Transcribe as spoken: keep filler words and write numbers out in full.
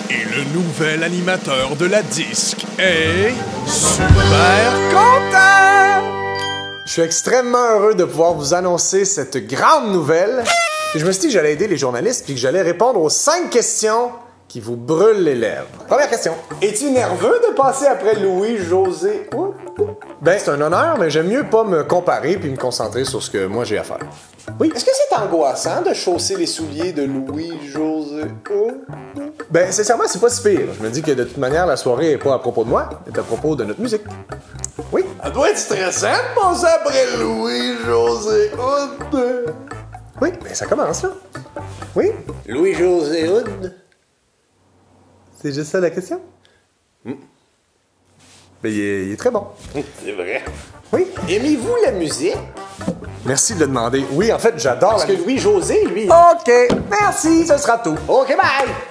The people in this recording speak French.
Et le nouvel animateur de la disque est... super content! Je suis extrêmement heureux de pouvoir vous annoncer cette grande nouvelle. Et je me suis dit que j'allais aider les journalistes puis que j'allais répondre aux cinq questions qui vous brûlent les lèvres. Première question. Es-tu nerveux de passer après Louis-José Hood? Ben, c'est un honneur, mais j'aime mieux pas me comparer puis me concentrer sur ce que moi j'ai à faire. Oui. Est-ce que c'est angoissant de chausser les souliers de Louis-José Hood? Ben, sincèrement, c'est pas si pire. Je me dis que de toute manière, la soirée est pas à propos de moi, elle est à propos de notre musique. Oui. Ça doit être stressant de passer après Louis-José Hood. Oui, ben ça commence là. Oui. Louis-José Hood? C'est juste ça la question? Mm. Ben, il est, il est très bon. C'est vrai. Oui. Aimez-vous la musique? Merci de le demander. Oui, en fait, j'adore Parce la que Louis-José, lui... OK, merci, ce sera tout. OK, bye!